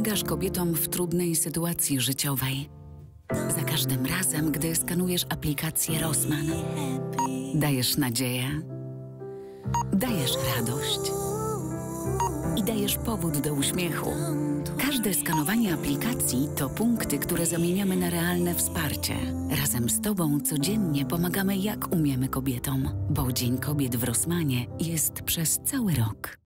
Pomagasz kobietom w trudnej sytuacji życiowej. Za każdym razem, gdy skanujesz aplikację Rossmann, dajesz nadzieję, dajesz radość i dajesz powód do uśmiechu. Każde skanowanie aplikacji to punkty, które zamieniamy na realne wsparcie. Razem z Tobą codziennie pomagamy jak umiemy kobietom, bo Dzień Kobiet w Rossmanie jest przez cały rok.